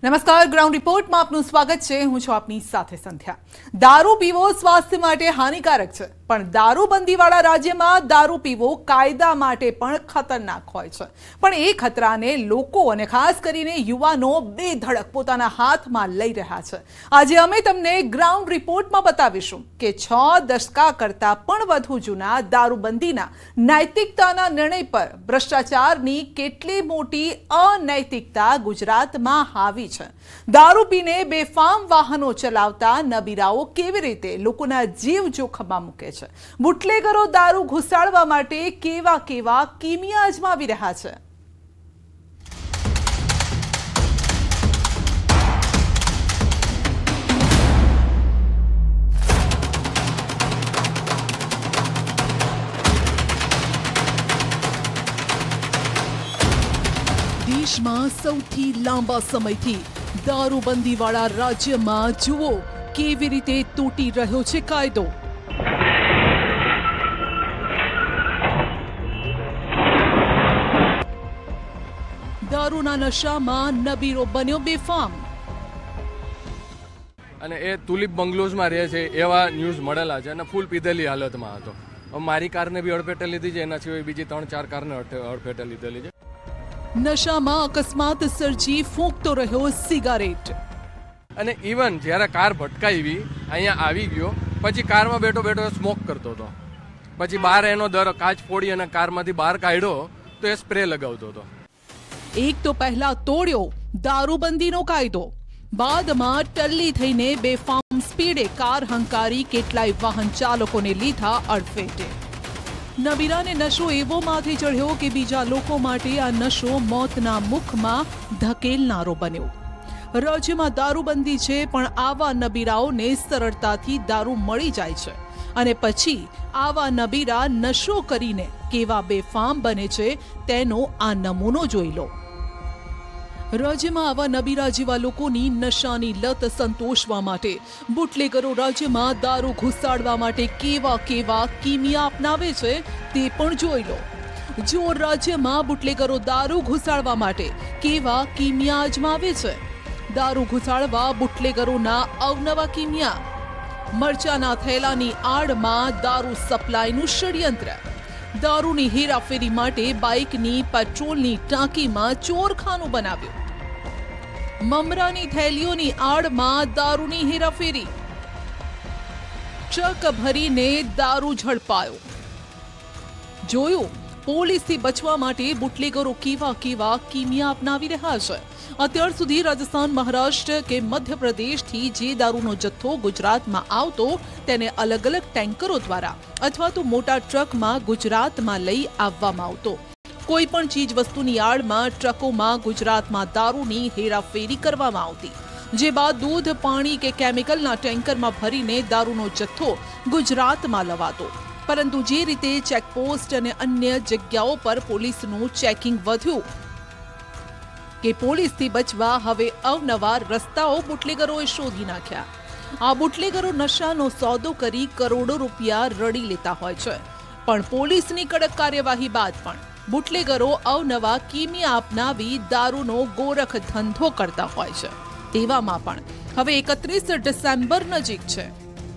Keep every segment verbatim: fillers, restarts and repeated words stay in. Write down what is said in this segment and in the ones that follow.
નમસ્કાર, ગ્રાઉન્ડ રિપોર્ટમાં આપનું સ્વાગત છે। હું છું આપની સાથે સંધ્યા। દારૂ પીવો સ્વાસ્થ્ય માટે હાનિકારક છે, પણ દારૂબંધીવાળા રાજ્યમાં દારૂ પીવો કાયદા માટે પણ ખતરનાક હોય છે। પણ એ ખતરાને લોકો અને ખાસ કરીને યુવાનો બેધડક પોતાના હાથમાં લઈ રહ્યા છે। આજે અમે તમને ગ્રાઉન્ડ રિપોર્ટમાં બતાવીશું કે છ દશકા કરતાં પણ વધુ જૂના દારૂબંધીના નૈતિકતાના નિર્ણય પર ભ્રષ્ટાચારની કેટલી મોટી અનૈતિકતા ગુજરાતમાં હાવી છે। દારૂ પીને બેફામ વાહનો ચલાવતા નબીરાઓ કેવી રીતે લોકોના જીવ જોખમમાં મૂકે છે। બુટલેગરો દારૂ ઘુસાડવા માટે કેવા કેવા કિમિયા અજમાવી રહ્યા છે। દેશમાં સૌથી લાંબા સમયથી દારૂબંધીવાળા રાજ્યમાં જુઓ કેવી રીતે તૂટી રહ્યો છે કાયદો। દારૂના નશામાં નબીરો બન્યો બેફામ। અને એ તુલિપ બંગલોઝમાં રહે છે એવા ન્યૂઝ મળેલા છે અને ફૂલ પીધેલી હાલતમાં હતો। મારી કારને બી અડફેટે લીધી છે, એના સિવાય બીજી ત્રણ ચાર કારને અડફેટે લીધેલી છે। નશામાં અકસ્માત સર્જી ફૂંકતો રહ્યો સિગારેટ। અને ઇવન જ્યારે કાર ભટકાવી અહીંયા આવી ગયો પછી કારમાં બેઠો બેઠો સ્મોક કરતો હતો, પછી બહાર એનો દર કાચ ફોડી અને કારમાંથી બહાર કાઢ્યો તો એ સ્પ્રે લગાવતો હતો। એક તો પહેલા તોડ્યો દારૂબંધીનો કાયદો, બાદમાં ટલ્લી થઈને બેફામ સ્પીડે કાર હંકારી કેટલાય વાહન ચાલકોને લીધા અડફેટે। નબીરાને નશો એવો માથે ચઢ્યો કે બીજા લોકો માટે આ નશો મોતના મુખમાં ધકેલનારો બન્યો। રાજ્યમાં દારૂબંધી છે, પણ આવા નબીરાઓને સરળતાથી દારૂ મળી જાય છે અને પછી આવા નબીરા નશો કરીને કેવા બેફામ બને છે તેનો આ નમૂનો જોઈ લો। રાજ્યમાં આવા નબીરા જેવા લોકોની નશાની લત સંતોષવા માટે બુટલેગરો રાજ્યમાં દારૂ ઘુસાડવા માટે કેવા કેવા કિમિયા અપનાવે છે તે પણ જોઈ લો। જો રાજ્યમાં બુટલેગરો દારૂ ઘુસાડવા માટે કેવા કિમિયા અજમાવે છે। દારૂ ઘુસાડવા બુટલેગરોના અવનવા કિમિયા। મરચાના થેલાની આડમાં દારૂ સપ્લાયનું ષડયંત્ર। દારૂની હેરાફેરી માટે બાઇકની પેટ્રોલની ટાંકીમાં ચોરખાનું બનાવ્યું। મમરાની થેલીઓની આડમાં દારૂની હેરાફેરી। ટ્રક ભરીને દારૂ ઝડપાયો। જોયું, પોલીસથી બચવા માટે બુટલેગરો કેવા કેવા કિમિયા અપનાવી રહ્યા છે। અત્યાર સુધી રાજસ્થાન, મહારાષ્ટ્ર કે મધ્યપ્રદેશથી જે દારૂનો જથ્થો ગુજરાતમાં આવતો તેને અલગ અલગ ટેન્કરો દ્વારા અથવા તો મોટા ટ્રકમાં ગુજરાતમાં લઈ આવવામાં આવતો। કોઈ પણ ચીજ વસ્તુની આડમાં ટ્રકોમાં ગુજરાતમાં દારૂની હેરાફેરી કરવામાં આવતી, જે બાદ દૂધ, પાણી કે કેમિકલના ટેન્કરમાં ભરીને દારૂનો જથ્થો ગુજરાતમાં લવાતો। પરંતુ જે રીતે ચેકપોસ્ટ અને અન્ય જગ્યાઓ પર પોલીસનું ચેકિંગ વધ્યું કે પોલીસથી બચવા હવે અવનવા રસ્તાઓ બુટલેગરોએ શોધી નાખ્યા। આ બુટલેગરો નશાનો સોદો કરી કરોડો રૂપિયા રડી લેતા હોય છે, પણ પોલીસની કડક કાર્યવાહી બાદ પણ બુટલેગરો અવનવા કિમિયા અપનાવી દારૂનો ગોરખ ધંધો કરતા હોય છે। તેવામાં પણ હવે એકત્રીસ ડિસેમ્બર નજીક છે,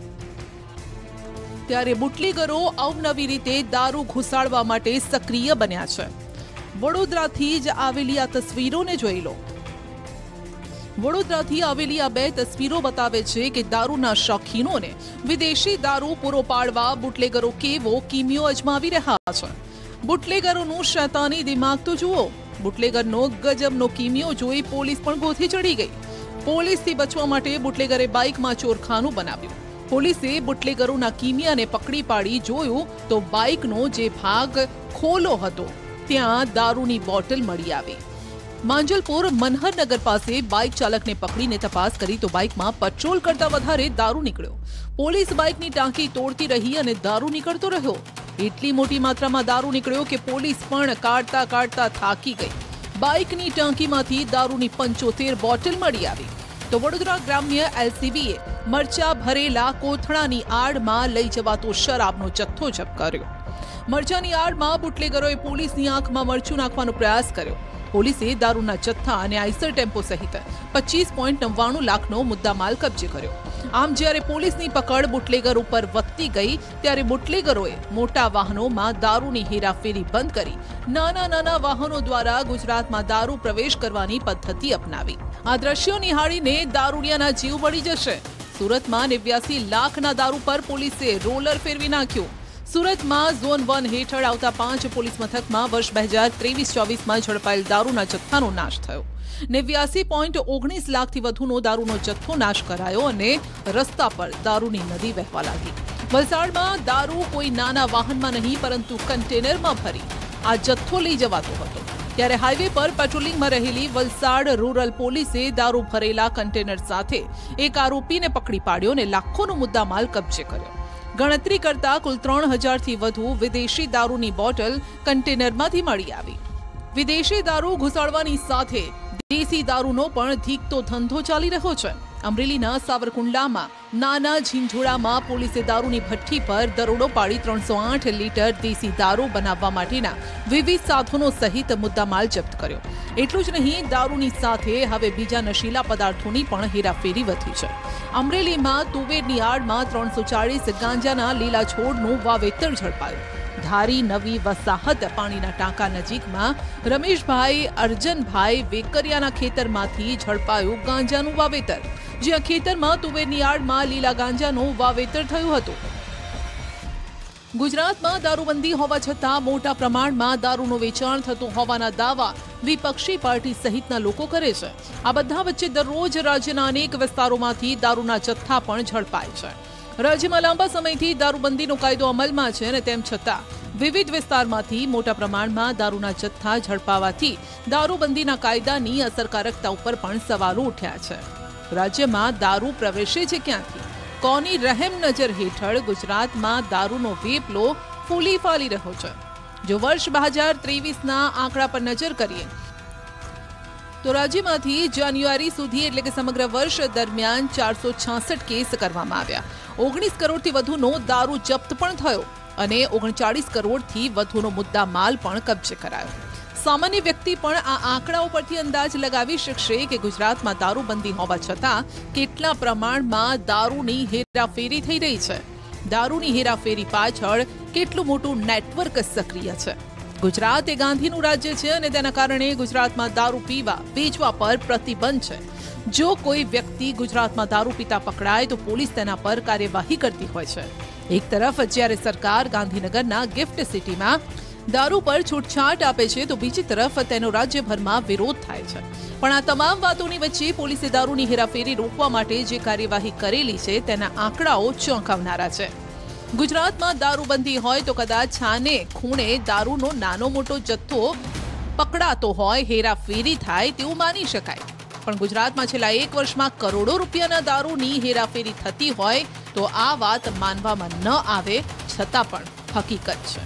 ત્યારે બુટલેગરો અવનવી રીતે દારૂ ઘુસાડવા માટે સક્રિય બન્યા છે। વડોદરાથી જ આવેલી આ તસવીરોને જોઈ લો। વડોદરાથી આવેલી આ બે તસવીરો બતાવે છે કે દારૂના શોખીનોને વિદેશી દારૂ પૂરો પાડવા બુટલેગરો કેવો કિમિયો અજમાવી રહ્યા છે। બુટલેગરોનું શૈતાની દિમાગ તો જુઓ। બુટલેગરનો ગજબનો કિમિયો જોઈ પોલીસ પણ ગોથી ચડી ગઈ। પોલીસથી બચવા માટે બુટલેગરે બાઇકમાં ચોરખાનું બનાવ્યું। પોલીસે બુટલેગરોના કિમિયાને પકડી પાડી જોયું તો બાઇકનો જે ભાગ ખોલો હતો ત્યાં દારૂની બોટલ મળી આવી। માંજલપુર મનહરનગર પાસે બાઇક ચાલકને પકડીને તપાસ કરી તો બાઇકમાં પેટ્રોલ કરતા વધારે દારૂ નીકળ્યો। પોલીસ બાઇકની ટાંકી તોડતી રહી અને દારૂ નીકળતો રહ્યો। એટલી મોટી માત્રામાં દારૂ નીકળ્યો કે પોલીસ પણ કાઢતા કાઢતા થાકી ગઈ। બાઇકની ટાંકીમાંથી દારૂની પંચોતેર બોટલ મળી આવી। તો વડોદરા ગ્રામ્ય એલસીબીએ મરચા ભરેલા કોથળાની આડમાં લઈ જવાતો શરાબનો જથ્થો જપ્ત કર્યો। મરચાની આડમાં બુટલેગરોએ પોલીસની આંખમાં મરચું નાખવાનો પ્રયાસ કર્યો। પોલીસે દારૂના જથ્થા અને આઈસર ટેમ્પો સહિત પચીસ પોઈન્ટ નવ્વાણું લાખનો મુદ્દામાલ કબજે કર્યો. આમ જ્યારે પોલીસની પકડ બુટલેગર ઉપર વધતી ગઈ ત્યારે બુટલેગરોએ મોટા વાહનોમાં દારૂની હેરાફેરી બંધ કરી નાના નાના વાહનો દ્વારા ગુજરાતમાં દારૂ પ્રવેશ કરવાની પદ્ધતિ અપનાવી. આ દ્રશ્યો નિહાળીને દારૂડિયાના જીવ બળી જશે. સુરતમાં નેવ્યાસી લાખના દારૂ પર પોલીસે રોલર ફેરવી નાખ્યું. સુરતમાં ઝોન વન હેઠળ આવતા પાંચ પોલીસ મથકમાં વર્ષ બે હજાર ત્રેવીસ ચોવીસમાં ઝડપાયેલ દારૂના જથ્થાનો નાશ થયો. નેવ્યાસી પોઈન્ટ ઓગણીસ લાખથી વધુનો દારૂનો જથ્થો નાશ કરાયો અને રસ્તા પર દારૂની નદી વહેવા લાગી. વલસાડમાં દારૂ કોઈ નાના વાહનમાં નહીં પરંતુ કન્ટેનરમાં ભરી આ જથ્થો લઈ જવાતો હતો. ત્યારે હાઈવે પર પેટ્રોલિંગમાં રહેલી વલસાડ રૂરલ પોલીસે દારૂ ભરેલા કન્ટેનર સાથે એક આરોપીને પકડી પાડ્યો અને લાખોનો મુદ્દામાલ કબજે કર્યો. ગણતરી કરતા કુલ ત્રણ હજારથી વધુ વિદેશી દારૂની બોટલ કન્ટેનરમાંથી મળી આવી. વિદેશી દારૂ ઘુસાડવાની સાથે દેશી દારૂનો પણ ધીકતો ધંધો ચાલી રહ્યો છે. અમરેલીના સાવરકુંડલામાં નાના ઝીંઝોડામાં પોલીસે દારૂની ભઠ્ઠી પર દરોડો પાડી ત્રણસો આઠ લીટર દેશી દારૂ બનાવવા માટેના વિવિધ સાધનો સહિત મુદ્દામાલ જપ્ત કર્યો. એટલું જ નહીં, દારૂની સાથે હવે બીજા નશીલા પદાર્થોની પણ હેરાફેરી વધી છે. અમરેલીમાં તુવેરની આડમાં ત્રણસો ચાળીસ ગાંજાના લીલા છોડનું વાવેતર ઝડપાયું. ધારી નવી વસાહત પાણીના ટાંકા નજીકમાં રમેશભાઈ અર્જનભાઈ વેકરિયાના ખેતરમાંથી ઝડપાયું ગાંજાનું વાવેતર. જ્યાં ખેતરમાં તુવેરની આડમાં લીલા ગાંજાનું વાવેતર થયું હતું. ગુજરાતમાં દારૂબંધી હોવા છતાં મોટા પ્રમાણમાં દારૂનું વેચાણ થતું હોવાના દાવા વિપક્ષી પાર્ટી સહિતના લોકો કરે છે. આ બધા વચ્ચે દરરોજ રાજ્યના અનેક વિસ્તારોમાંથી દારૂના જથ્થા પણ ઝડપાય છે. રાજ્યમાં લાંબા સમયથી દારૂબંધીનો કાયદો અમલમાં છે અને તેમ છતાં વિવિધ વિસ્તારમાંથી મોટા પ્રમાણમાં દારૂના જથ્થા ઝડપાવાથી દારૂબંધીના કાયદાની અસરકારકતા ઉપર પણ સવાલો ઉઠ્યા છે. રાજ્યમાં દારૂ પ્રવેશે છે ક્યાંથી? કોની રહેમ નજર હેઠળ ગુજરાતમાં દારૂનો વેપલો ફૂલી ફાલી રહ્યો છે? જો વર્ષ બે હજાર ત્રેવીસના આંકડા પર નજર કરીએ તો રાજ્યમાંથી જાન્યુઆરી સુધી એટલે કે સમગ્ર વર્ષ દરમિયાન ચારસો છાસઠ કેસ કરવામાં આવ્યા. ઓગણીસ કરોડથી વધુનો દારૂ જપ્ત પણ થયો અને ઓગણચાળીસ કરોડથી વધુનો મુદ્દા માલ પણ કબજે કરાયો. સામાન્ય વ્યક્તિ પણ આ આંકડાઓ પરથી અંદાજ લગાવી શકશે કે ગુજરાતમાં દારૂબંધી હોવા છતાં કેટલા પ્રમાણમાં દારૂની હેરાફેરી થઈ રહી છે. દારૂની હેરાફેરી પાછળ કેટલું મોટું નેટવર્ક સક્રિય છે. ગુજરાત એ ગાંધીનું રાજ્ય છે અને તેના કારણે ગુજરાતમાં દારૂ પીવા વેચવા પર પ્રતિબંધ છે. જો કોઈ વ્યક્તિ ગુજરાતમાં દારૂ પીતા પકડાય તો પોલીસ તેના પર કાર્યવાહી કરતી હોય છે. એક તરફ જ્યારે સરકાર ગાંધીનગરના ગિફ્ટ સિટીમાં દારૂ પર છૂટછાટ આપે છે તો બીજી તરફ તેનો રાજ્યભરમાં વિરોધ થાય છે. પણ આ તમામ વાતોની વચ્ચે પોલીસે દારૂની હેરાફેરી રોકવા માટે જે કાર્યવાહી કરેલી છે તેના આંકડાઓ ચોંકાવનારા છે. ગુજરાતમાં દારૂબંધી હોય તો કદાચ છાને ખૂણે દારૂનો નાનો મોટો જથ્થો પકડાતો હોય, હેરાફેરી થાય તેવું માની શકાય. પણ ગુજરાતમાં છેલ્લા એક વર્ષમાં કરોડો રૂપિયાના દારૂની હેરાફેરી થતી હોય તો આ વાત માનવામાં ન આવે છતાં પણ હકીકત છે.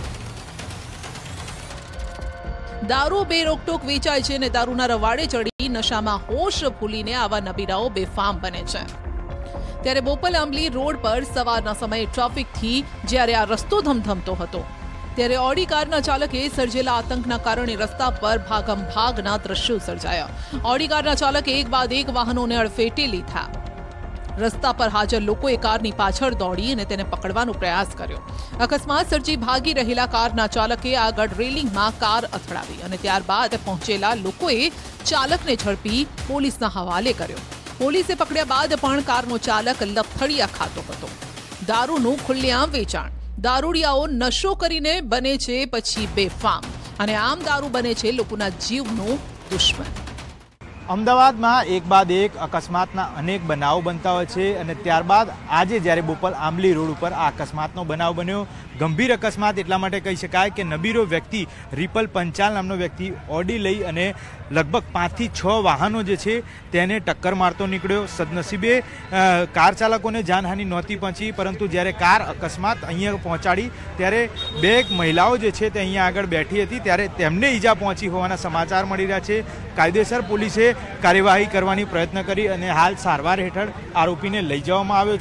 દારૂ બે રોકટોક વેચાય છે અને દારૂના રવાડે ચડી નશામાં હોશ ભૂલીને આવા નબીરાઓ બેફામ બને છે. ત્યારે બોપલ આંબલી રોડ પર સવારના સમયે ટ્રાફિકથી જ્યારે આ રસ્તો ધમધમતો હતો ત્યારે ઓડી કારના ચાલકે સર્જેલા આતંકના કારણે રસ્તા પર ભાગમ ભાગના દ્રશ્યો સર્જાયા. ઓડી કારના ચાલકે એક બાદ એક વાહનોને અડફેટે લીધા. રસ્તા પર હાજર લોકોએ કારની પાછળ દોડી અને તેને પકડવાનો પ્રયાસ કર્યો. અકસ્માત સર્જી ભાગી રહેલા કારના ચાલકે આગળ રેલિંગમાં કાર અથડાવી અને ત્યારબાદ પહોંચેલા લોકોએ ચાલકને ઝડપી પોલીસના હવાલે કર્યો. પોલીસે પકડ્યા બાદ પણ કારનો ચાલક લથડિયા ખાતો હતો. દારૂનું ખુલ્લેઆમ વેચાણ. દારૂડિયાઓ નશો કરીને બને છે પછી બેફામ અને આમ દારૂ બને છે લોકોના જીવનો દુશ્મન. અમદાવાદમાં એક બાદ એક અકસ્માતના અનેક બનાવો બનતા હોય છે અને ત્યારબાદ આજે જ્યારે બોપલ આંબલી રોડ ઉપર આ અકસ્માતનો બનાવ બન્યો. ગંભીર અકસ્માત એટલા માટે કહી શકાય કે નબીરો વ્યક્તિ રિપલ પંચાલ નામનો વ્યક્તિ ઓડી લઈ અને લગભગ પાંચથી છ વાહનો જે છે તેને ટક્કર મારતો નીકળ્યો. સદનસીબે કાર ચાલકોને જાનહાનિ નહોતી પહોંચી, પરંતુ જ્યારે કાર અકસ્માત અહીંયા પહોંચાડી ત્યારે બે મહિલાઓ જે છે તે અહીંયા આગળ બેઠી હતી ત્યારે તેમને ઈજા પહોંચી હોવાના સમાચાર મળી રહ્યા છે. કાયદેસર પોલીસે કાર્યવાહી કરવાની પ્રયત્ન કરી અને હાલ સારવાર હેઠળ આરોપીને લઈ જવામાં આવ્યો છે.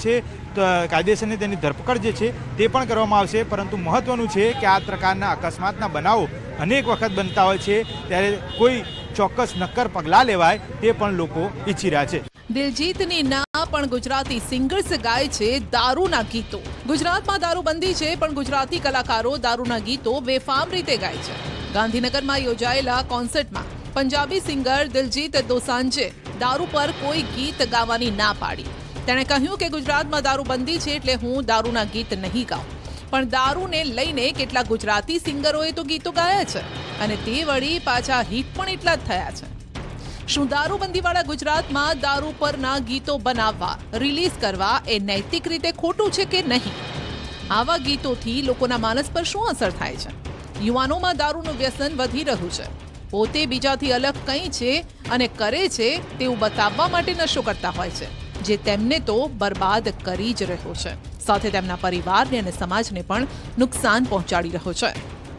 કાયદેસરની તેની ધરપકડ જે છે તે પણ કરવામાં આવશે। પરંતુ મહત્વનું છે કે આ પ્રકારના અકસ્માતના બનાવો અનેક વખત બનતા હોય છે, ત્યારે કોઈ ચોક્કસ નક્કર પગલાં લેવાય તે પણ લોકો ઈચ્છી રહ્યા છે। દિલજીતની ના પણ ગુજરાતી સિંગર્સ ગાય છે દારૂના ગીતો। ગુજરાતમાં દારૂબંધી છે, પણ ગુજરાતી કલાકારો દારૂના ગીતો બેફામ રીતે ગાય છે। ગાંધીનગરમાં યોજાયેલા કોન્સર્ટમાં પંજાબી સિંગર દિલજીત દોસાંજે દારૂ પર કોઈ ગીત ગાવાની ના પાડી। તેણે કહ્યું કે ગુજરાતમાં દારૂબંધી છે એટલે હું દારૂના ગીત નહીં ગાઉં, પણ દારૂને લઈને કેટલા ગુજરાતી સિંગરોએ તો ગીતો ગાયા છે અને તે વળી પાછા હિટ પણ એટલા જ થયા છે। શું દારૂબંધીવાળા ગુજરાતમાં દારૂ પરના ગીતો બનાવવા, રિલીઝ કરવા એ નૈતિક રીતે ખોટું છે કે નહીં? આવા ગીતોથી લોકોના માનસ પર શું અસર થાય છે? યુવાનોમાં દારૂનું વ્યસન વધી રહ્યું છે। પોતે બીજાથી અલગ કંઈ છે અને કરે છે તેવું બતાવવા માટે નશો કરતા હોય છે, જે તેમને તો બરબાદ કરી જ રહ્યો છે, સાથે તેમના પરિવારને અને સમાજને પણ નુકસાન પહોંચાડી રહ્યો છે।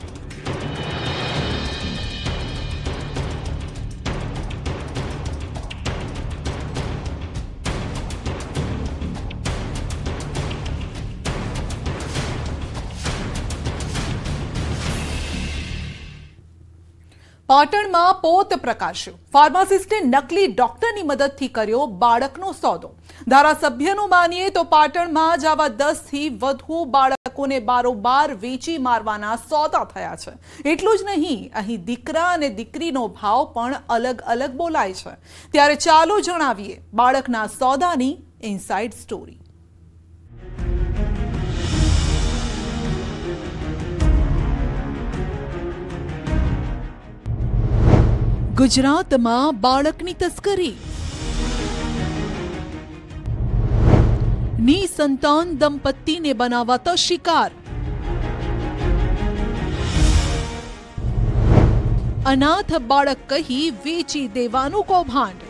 પાટણમાં પોત પ્રકાશ્યો। ફાર્માસિસ્ટે નકલી ડોક્ટરની મદદથી કર્યો બાળકનો સોદો। ધારાસભ્યનું માનીએ તો પાટણમાં જ આવા દસ થી વધુ બાળકોને બારોબાર વેચી મારવાના સોદા થયા છે। એટલું જ નહીં, અહીં દીકરા અને દીકરીનો ભાવ પણ અલગ અલગ બોલાય છે। ત્યારે ચાલો જણાવીએ બાળકના સોદાની ઇનસાઇડ સ્ટોરી। ગુજરાતમાં બાળકની તસ્કરી। નિસંતાન દંપતીને બનાવાતા શિકાર। અનાથ બાળક કહી વેચી દેવાનું કૌભાંડ।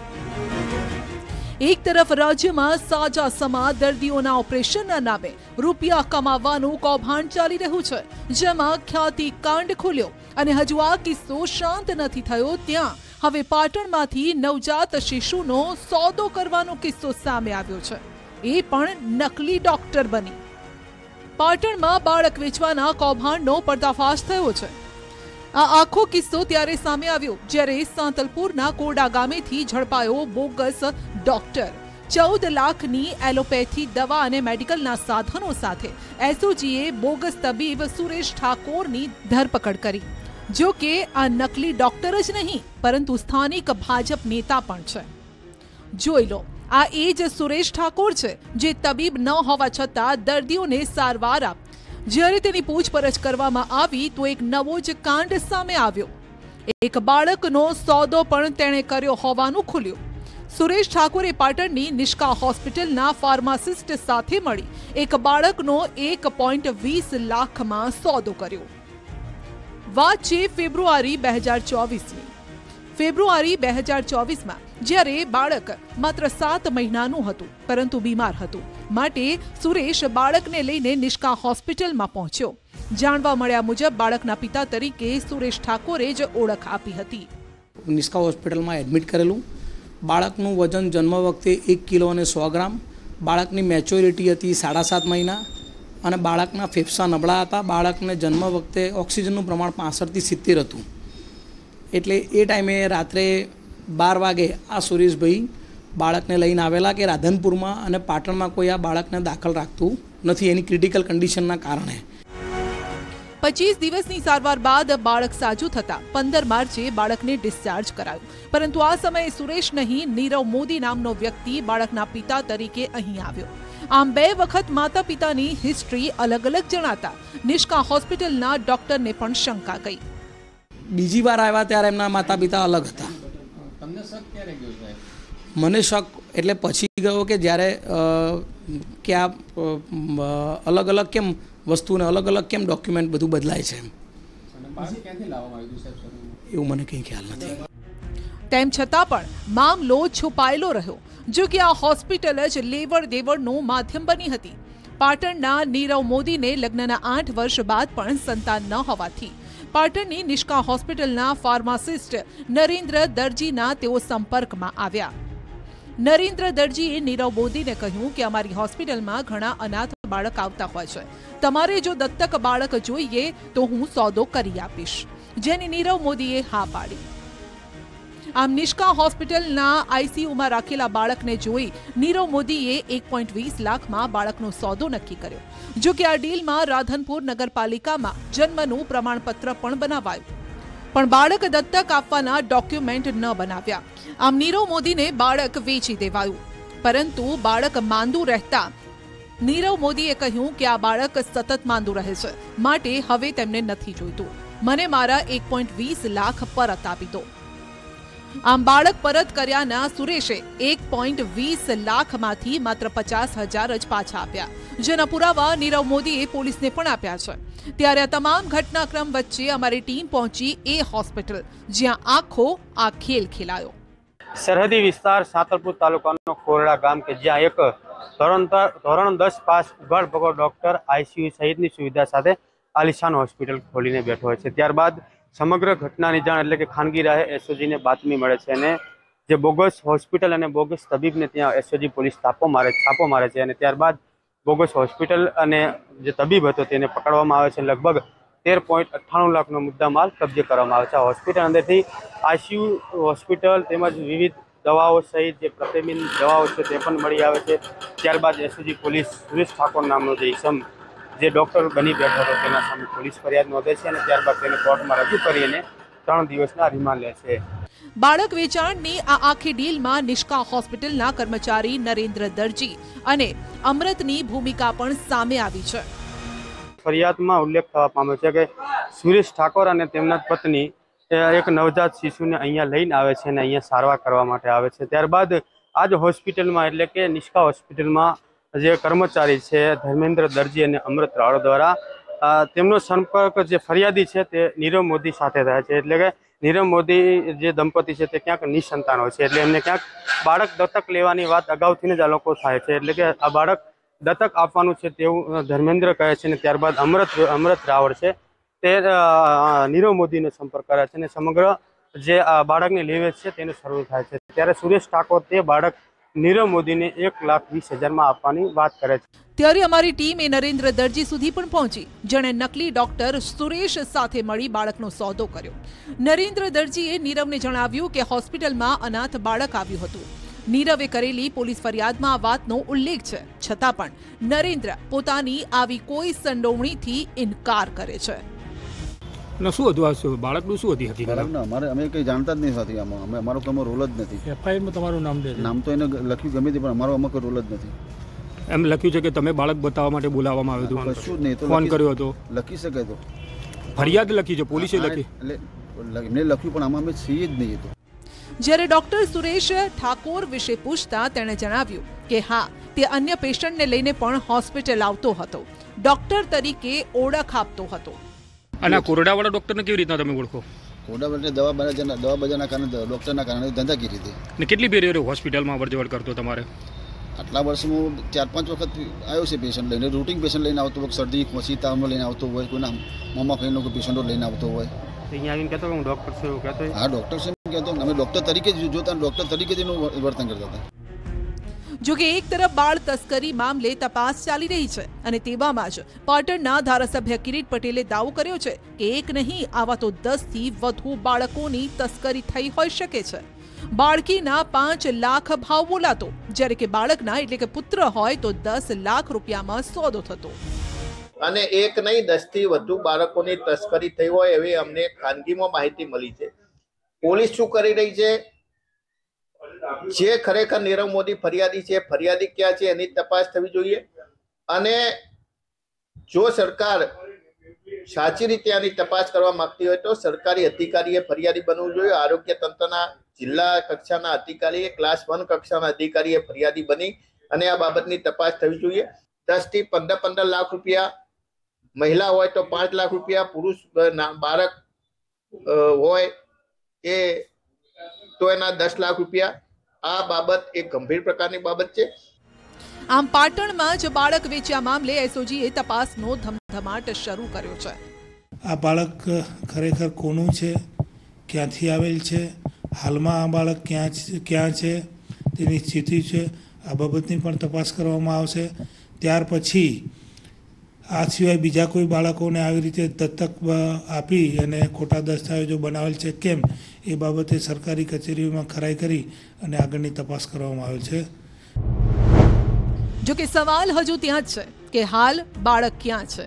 એક તરફ રાજ્યમાં સાજા સમા દર્દીઓના ઓપરેશનના નામે રૂપિયા કમાવાનું કૌભાંડ ચાલી રહ્યું છે, જેમાં ખ્યાતિ કાંડ ખુલ્યો અને હજુ આ કિસ્સો શાંત નથી થયો, ત્યાં હવે પાટણમાંથી નવજાત શિશુનો સોદો કરવાનો કિસ્સો સામે આવ્યો છે, એ પણ નકલી ડોક્ટર બની। પાટણમાં બાળક વેચવાના કૌભાંડનો પર્દાફાશ થયો છે। આ આખો કિસ્સો ત્યારે સામે આવ્યો જ્યારે સાંતલપુરના કોડા ગામેથી ઝડપાયો બોગસ ડોક્ટર। ચૌદ લાખની એલોપેથી દવા અને મેડિકલના સાધનો સાથે એસઓજીએ બોગસ તબીબ સુરેશ ઠાકોરની ધરપકડ કરી। જો કે આ નકલી ડોક્ટર જ નહીં, પરંતુ સ્થાનિક ભાજપ નેતા પણ છે। જોઈ લો, આ એ જ સુરેશ ઠાકોર છે જે તબીબ ન હોવા છતાં દર્દીઓને સારવાર આપ। જ્યારે તેની પૂછપરછ કરવામાં આવી તો એક નવો જ કાંડ સામે આવ્યો। એક બાળકનો સોદો પણ તેણે કર્યો હોવાનું ખુલ્યું। સુરેશ ઠાકોરે પાટણની નિષ્કા હોસ્પિટલના ફાર્માસિસ્ટ સાથે મળી એક બાળકનો એક પોઈન્ટ વીસ લાખમાં સોદો કર્યો। વાત છે ફેબ્રુઆરી બે હજાર ચોવીસની। ફેબ્રુઆરી બે હજાર ચોવીસમાં જ્યારે બાળક માત્ર સાત મહિનાનું હતું, પરંતુ બીમાર હતું, માટે સુરેશ બાળકને લઈને નિષ્કા હોસ્પિટલમાં પહોંચ્યો। જાણવા મળ્યા મુજબ બાળકના પિતા તરીકે સુરેશ ઠાકોરે જ ઓળખ આપી હતી। નિષ્કા હોસ્પિટલમાં એડમિટ કરેલું। બાળકનું વજન જન્મ વખતે એક કિલો અને સો ગ્રામ। બાળકની મેચ્યોરિટી હતી સાડા સાત મહિના અને બાળકના ફેફસા નબળા હતા। બાળકને જન્મ વખતે ઓક્સિજનનું પ્રમાણ પાસઠથી સિત્તેર હતું। એટલે એ ટાઈમે રાત્રે બાર વાગે આ સુરેશભાઈ બાળકને લઈને આવેલા કે રાધનપુરમાં અને પાટણમાં કોઈ આ બાળકને દાખલ રાખતું નથી એની ક્રિટિકલ કન્ડિશનના કારણે। પચીસ દિવસની સારવાર બાદ બાળક સાજું થતા પંદર માર્ચે બાળકને ડિસ્ચાર્જ કરાયું, પરંતુ આ સમયે સુરેશ નહીં, નીરવ મોદી નામનો વ્યક્તિ બાળકના પિતા તરીકે અહીં આવ્યો। આમ બે વખત માતા પિતાની હિસ્ટ્રી અલગ અલગ જણાતા નિષ્કા હોસ્પિટલના ડોક્ટરને પણ શંકા ગઈ। બીજી વાર આવ્યા ત્યારે એમના માતા પિતા અલગ હતા। તમને શક ક્યારે ગયો સાહેબ? મને શક એટલે પછી ગયો કે જ્યારે કે આ અલગ અલગ કેમ વસ્તુને અલગ અલગ કેમ ડોક્યુમેન્ટ બધું બદલાય છે, ક્યાંથી લાવવામાં આવ્યું સાહેબ? એવું મને કંઈ ખ્યાલ નથી। તેમ છતાં પણ મામલો છુપાયેલો રહ્યો, જો કે આ હોસ્પિટલ જ લેવડ દેવડનું માધ્યમ બની હતી। પાટણના નીરવ મોદીને લગ્નના આઠ વર્ષ બાદ પણ સંતાન ન હોવાથી પાટણની નિષ્કા હોસ્પિટલના ફાર્માસિસ્ટ નરેન્દ્ર દરજીના તેઓ સંપર્કમાં આવ્યા। નરેન્દ્ર દરજીએ નીરવ મોદીને કહ્યું કે અમારી હોસ્પિટલમાં ઘણા અનાથ બાળક આવતા હોય છે, તમારે જો દત્તક બાળક જોઈએ તો હું સોદો કરી આપીશ, જેની નીરવ મોદીએ હા પાડી. આમ નિષ્કા હોસ્પિટલના આઈસીયુમાં રાખેલા બાળકને જોઈ નીરવ મોદીએ એક પોઈન્ટ વીસ લાખમાં બાળકનો સોદો નક્કી કર્યો. જો કે આ ડીલમાં રાધનપુર નગરપાલિકામાં જન્મનું પ્રમાણપત્ર પણ બનાવાયું, પણ બાળક દત્તક આપવાના ડોક્યુમેન્ટ ન બનાવ્યા. આમ નીરવ મોદીને બાળક વેચી દેવાયું, પરંતુ બાળક માંદું રહેતા નીરવ મોદીએ કહ્યું કે આ બાળક સતત માંદું રહે છે, માટે હવે તેમને નથી જોઈતું, મને મારા એક પોઈન્ટ વીસ લાખ પરત આપી દો. આમ બાળક પરત કર્યાના સુરેશે એક પોઈન્ટ વીસ લાખમાંથી માત્ર પચાસ હજાર જ પાછા આપ્યા, જેના પુરાવા નીરવ મોદીએ પોલીસને પણ આપ્યા છે. ત્યારે આ તમામ ઘટનાક્રમ વચ્ચે અમારી ટીમ પહોંચી એ હોસ્પિટલ જ્યાં આખો આ ખેલ ખેલાયો. સરહદી વિસ્તાર સાંતલપુર તાલુકાનો ખોરડા ગામ કે જ્યાં એક ધોરણ ધોરણ દસ પાસ ઉઘાડ ભગો ડોક્ટર આઈસીયુ સહિતની સુવિધા સાથે આલિશાન હોસ્પિટલ ખોલીને બેઠો હોય છે. ત્યારબાદ સમગ્ર ઘટનાની જાણ એટલે કે ખાનગી રાહે એસઓજીને બાતમી મળે છે અને જે બોગસ હોસ્પિટલ અને બોગસ તબીબને ત્યાં એસઓજી પોલીસ છાપો મારે છાપો મારે છે અને ત્યારબાદ બોગસ હોસ્પિટલ અને જે તબીબ હતો તેને પકડવામાં આવે છે. લગભગ તેર પોઈન્ટ અઠ્ઠાણું લાખનો મુદ્દામાલ કબજે કરવામાં આવે છે. આ હોસ્પિટલ અંદરથી આઈસીયુ હોસ્પિટલ તેમજ વિવિધ દવાઓ સહિત જે પ્રતિબિંબ દવાઓ છે તે પણ મળી આવે છે. ત્યારબાદ એસઓજી પોલીસ સુરેશ ઠાકોર નામનો જે ઇસમ જે ડોક્ટર બની બેઠો હતો તેના સામે પોલીસ ફરિયાદ નોંધે છે અને ત્યારબાદ તેને કોર્ટમાં રજૂ કરીને ત્રણ દિવસના રિમાન્ડ લે છે. બાળક વેચાણની આ આખી ડીલમાં નિષ્કા હોસ્પિટલના કર્મચારી નરેન્દ્ર દરજી અને અમૃતની ભૂમિકા પણ સામે આવી છે. ફરિયાદમાં ઉલ્લેખ થવા પામ્યો છે કે સુરેશ ઠાકોર અને તેમના પત્ની એક નવજાત શિશુને અહીંયા લઈને આવે છે અને અહીંયા સારવાર કરવા માટે આવે છે. ત્યારબાદ આ જ હોસ્પિટલમાં એટલે કે નિષ્કા હોસ્પિટલમાં જે કર્મચારી છે ધર્મેન્દ્ર દરજી અને અમૃત રાળો દ્વારા તેમનો સંપર્ક જે ફરિયાદી છે તે નીરવ મોદી સાથે થાય છે. એટલે કે નીરવ મોદી જે દંપતી છે તે ક્યાંક નિસંતાન હોય છે, એટલે એમને ક્યાંક બાળક દત્તક લેવાની વાત અગાઉથી જ આ લોકો થાય છે. એટલે કે આ બાળક દત્તક આપવાનું છે તેવું ધર્મેન્દ્ર કહે છે અને ત્યારબાદ અમૃત અમૃત રાવળ છે તે નીરવ મોદીનો સંપર્ક કરે છે અને સમગ્ર જે આ બાળકની લેવેચ છે તેનું શરૂ થાય છે. ત્યારે સુરેશ ઠાકોર તે બાળક નીરવ મોદીને એક લાખ વીસ હજારમાં આપવાની વાત કરે છે. ત્યારે અમારી ટીમ એ નરેન્દ્ર દરજી સુધી પણ પહોંચી, જેણે નકલી ડોક્ટર સુરેશ સાથે મળી બાળકનો સોદો કર્યો. નરેન્દ્ર દરજીએ નીરવને જણાવ્યું કે હોસ્પિટલમાં અનાથ બાળક આવ્યું હતું. નીરવે કરેલી પોલીસ ફરિયાદમાં આ વાતનો ઉલ્લેખ છે, છતાં પણ નરેન્દ્ર પોતાની આવી કોઈ સંડોવણીથી ઇનકાર કરે છે. શું હતું આ બાળકનું શું હતી હકીકત? બાળકના અમારે અમે કંઈ જાણતા જ નહીં હતી આમાં. અમે અમારો તો રોલ જ નથી. એફઆઈઆરમાં તમારું નામ દે નામ તો એને લખ્યું ગમે તે પણ અમારો આમાં કોઈ રોલ જ નથી. એમ લખ્યું છે કે તમે બાળક બતાવવા માટે બોલાવવામાં આવ્યું હતું? કશું જ નહીં. તો ફોન કર્યો હતો? લખી શકે તો ફરિયાદ લખી છે, પોલીસે લખી એટલે એમને લખ્યું પણ આમાં અમે છીએ જ નહીં. તો જ્યારે ડોક્ટર સુરેશ ઠાકોર વિશે પૂછતા તેણે જણાવ્યું કે હા, તે અન્ય પેશન્ટને લઈને પણ હોસ્પિટલ આવતો હતો, ડોક્ટર તરીકે ઓળખ આપતો હતો. અને આ કોરડાવાળા ડોક્ટરને કેવી રીતના તમે ઓળખો? કોરડાવાળા દવા બજારના દવા બજારના કારણે ડોક્ટરના કારણે ધંધાકીય રીતે. અને કેટલી બેરીઓ હોસ્પિટલમાં અવરજવર કરતો તમારે? આટલા વર્ષમાં ચાર પાંચ વખત આવ્યો છે પેશન્ટ લઈને. રૂટિન પેશન્ટ લઈને આવતો હોય, શરદી ખોંચી તાવનો લઈને આવતો હોય, કોઈના મોમાં ખાઈને કોઈ પેશન્ટો લઈને આવતો હોય. અહીંયા આવીને કહેતો હું ડોક્ટર છું એવું કહેતો? હા, ડોક્ટર છે એમ કહેતો. અમે ડોક્ટર તરીકે જ જોતા, ડોક્ટર તરીકે જ એનું વર્તન કરતા હતા. જોકે એક તરફ બાળ તસ્કરી મામલે તપાસ ચાલી રહી છે અને તેવામાં જ પાટણના ધારાસભ્ય કિરીટ પટેલે દાવો કર્યો છે કે એક નહીં આવા તો દસ થી વધુ બાળકોની તસ્કરી થઈ હોઈ શકે છે. બાળકીના પાંચ લાખ ભાવ બોલાતો, જ્યારે કે બાળકના એટલે કે પુત્ર હોય તો દસ લાખ રૂપિયામાં સોદો થતો. અને એક નહીં દસ થી વધુ બાળકોની તસ્કરી થઈ હોય એવી અમને ખાનગીમાં માહિતી મળી છે. પોલીસ શું કરી રહી છે, જે ખરેખર નીરવ મોદી ફરિયાદી છે, ફરિયાદી ક્યાં છે એની તપાસ થવી જોઈએ. અને જો સરકાર સાચી રીતે આની તપાસ કરવા માંગતી હોય તો સરકારી અધિકારીએ ફરિયાદી બનવું જોઈએ. આરોગ્ય તંત્રના જિલ્લા કક્ષાના અધિકારીએ, ક્લાસ વન કક્ષાના અધિકારીએ ફરિયાદી બની અને આ બાબતની તપાસ થવી જોઈએ. દસ થી પંદર પંદર લાખ રૂપિયા, મહિલા હોય તો પાંચ લાખ રૂપિયા, પુરુષ બાળક હોય એ તો એના દસ લાખ રૂપિયા. આ બાબત એક ગંભીર પ્રકારની બાબત છે. આમ પાટણમાં જ બાળક વેચ્યા મામલે એસઓજીએ તપાસનો ધમધમાટ શરૂ કર્યો છે. આ બાળક ખરેખર કોનું છે, ક્યાંથી આવેલ છે, હાલમાં આ બાળક ક્યાં ક્યાં છે, તેની સ્થિતિ છે આ બાબતની પણ તપાસ કરવામાં આવશે। ત્યાર પછી આ સિવાય બીજા કોઈ બાળકોને આવી રીતે દત્તક આપી અને ખોટા દસ્તાવેજો બનાવેલ છે કેમ એ બાબતે સરકારી કચેરીઓમાં ખરાઈ કરી અને આગળની તપાસ કરવામાં આવેલ છે। જો કે સવાલ હજુ ત્યાં જ છે કે હાલ બાળક ક્યાં છે,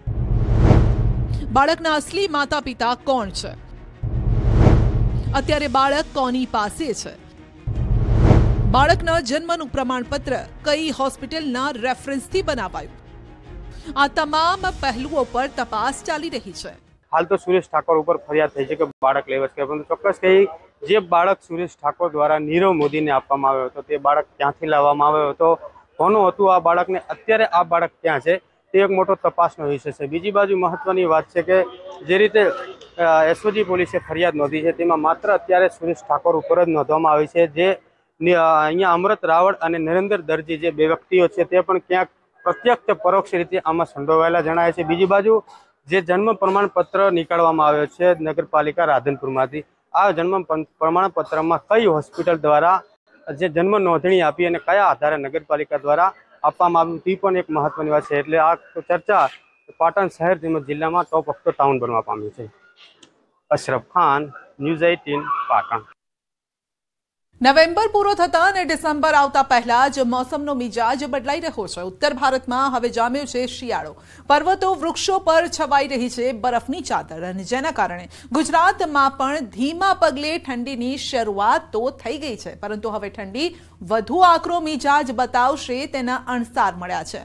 બાળકના અસલી માતા પિતા કોણ છે, અત્યારે બાળક કોની પાસે છે, બાળકના જન્મનું પ્રમાણપત્ર કઈ હોસ્પિટલના રેફરન્સથી બનાવાયું, આ તમામ પહેલુઓ પર તપાસ ચાલી રહી છે। હાલ તો સુરેશ ઠાકોર ઉપર ફરિયાદ થઈ છે કે બાળક લેવસ કે પરંતુ ચોક્કસ કહી જે બાળક સુરેશ ઠાકોર દ્વારા નીરવ મોદીને આપવામાં આવ્યો હતો તે બાળક ક્યાંથી લાવવામાં આવ્યો હતો, કોનું હતું આ બાળકને, અત્યારે આ બાળક ક્યાં છે તે એક મોટો તપાસનો વિષય છે। બીજી બાજુ મહત્વની વાત છે કે જે રીતે એસઓજી પોલીસે ફરિયાદ નોંધી છે તેમાં માત્ર અત્યારે સુરેશ ઠાકોર ઉપર જ નોંધવામાં આવી છે। જે અહીંયા અમૃત રાવળ અને નરેન્દ્ર દરજી જે બે વ્યક્તિઓ છે તે પણ ક્યાંક પ્રત્યક્ષ પરોક્ષ રીતે આમાં સંડોવાયેલા જણાય છે। બીજી બાજુ જે જન્મ પ્રમાણપત્ર નીકાળવામાં આવ્યો છે નગરપાલિકા રાધનપુરમાંથી, આ જન્મ પ્રમાણપત્રમાં કઈ હોસ્પિટલ દ્વારા જે જન્મ નોંધણી આપી અને કયા આધારે નગરપાલિકા દ્વારા આપવામાં આવ્યું તે પણ એક મહત્વની વાત છે। એટલે આ ચર્ચા પાટણ શહેર તેમજ જિલ્લામાં ટોપ ઓફ ધ ટાઉન બનવા પામ્યું છે। અશરફ ખાન, ન્યૂઝ અઠ્ઠાવીસ, પાટણ। નવેમ્બર પૂરો થતા અને ડિસેમ્બર આવતા પહેલા જ મોસમનો મિજાજ બદલાઈ રહ્યો છે। ઉત્તર ભારતમાં હવે જામ્યો છે શિયાળો, પર્વતો વૃક્ષો પર છવાઈ રહી છે બરફની ચાદર અને જેના કારણે ગુજરાતમાં પણ ધીમા પગલે ઠંડીની શરૂઆત તો થઈ ગઈ છે, પરંતુ હવે ઠંડી વધુ આકરો મિજાજ બતાવશે તેના અણસાર મળ્યા છે।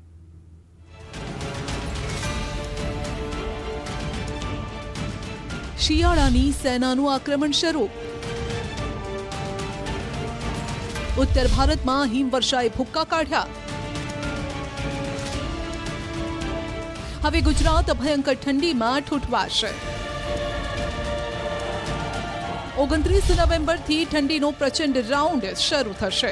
શિયાળાની સેનાનું આક્રમણ શરૂ, उत्तर भारत में हिमवर्षाए भूक्का काढ़्या, हवे गुजरात भयंकर ठंडी में ठूठवाशे। ओगणत्रीस नवेम्बर थी ठंडी नो प्रचंड राउंड शुरू थशे।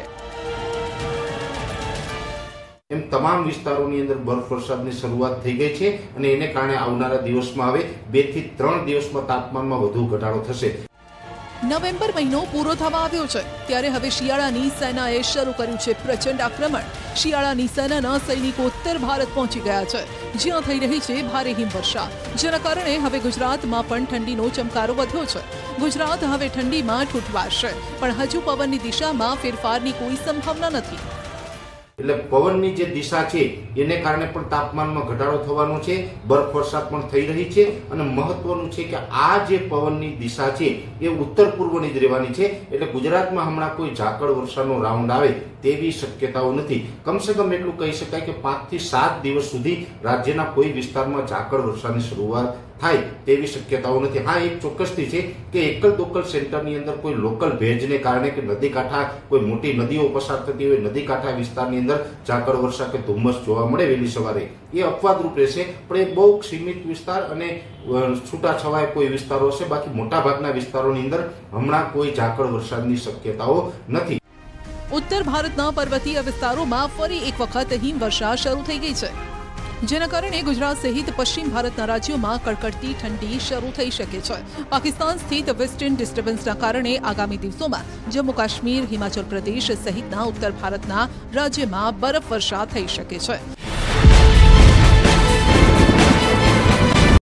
एम तमाम विस्तारोनी अंदर बर्फ वरसादनी शरूआत थई गई छे अने एने कारणे आवनारा दिवसमां हवे बे थी त्रण दिवसमां तापमानमां वधु घटाडो थशे। नवेम्बर महीनो पूरो थवा आव्यो छे त्यारे हवे शियाळानी सेनाए शरू कर्युं छे प्रचंड आक्रमण। शियाळानी सेनाना सैनिको उत्तर भारत पहोंची गया छे ज्यां थई रही छे भारे हिमवर्षा, जेना कारणे हवे गुजरातमां पण ठंडीनो चमकारो वध्यो छे। गुजरात हवे ठंडीमां ठूठवाशे पण हजू पवननी दिशामां फेरफारनी कोई संभावना नथी। એટલે પવનની જે દિશા છે એને કારણે પણ તાપમાનમાં ઘટાડો થવાનો છે, બરફ વરસાદ પણ થઈ રહી છે અને મહત્વનું છે કે આ જે પવનની દિશા છે એ ઉત્તર પૂર્વની જ રહેવાની છે। એટલે ગુજરાતમાં હમણાં કોઈ ઝાકળ વર્ષાનો રાઉન્ડ આવે તેવી શક્યતાઓ નથી। કમસે કમ એટલું કહી શકાય કે પાંચ થી સાત દિવસ સુધી રાજ્યના કોઈ વિસ્તારમાં ઝાકળ વર્ષાની શરૂઆત થાય તેવી શક્યતાઓ નથી। હા, એક ચોક્કસથી છે કે એકલ દોકલ સેન્ટરની અંદર કોઈ લોકલ ભેજને કારણે કે નદી કાંઠા કોઈ મોટી નદીઓ પસાર થતી હોય નદી કાંઠા વિસ્તારની અંદર ઝાકળ વર્ષા કે ધુમ્મસ જોવા મળે વહેલી સવારે એ અપવાદરૂપ રહેશે, પણ એ બહુ સીમિત વિસ્તાર અને છૂટાછવાયા કોઈ વિસ્તારો હશે। બાકી મોટાભાગના વિસ્તારોની અંદર હમણાં કોઈ ઝાકળ વરસાદની શક્યતાઓ નથી। उत्तर भारतना पर्वतीय विस्तारोमां फरी एक वखत हिमवर्षा शरू थई गई छे, जेना कारणे गुजरात सहित पश्चिम भारतना राज्योमां कड़कड़ती ठंडी शरू थई शके छे। पाकिस्तान स्थित वेस्टर्न डिस्टर्बन्सना कारणे आगामी दिवसोमां जम्मू काश्मीर, हिमाचल प्रदेश सहितना उत्तर भारतना राज्यमां बरफवर्षा थई शके छे।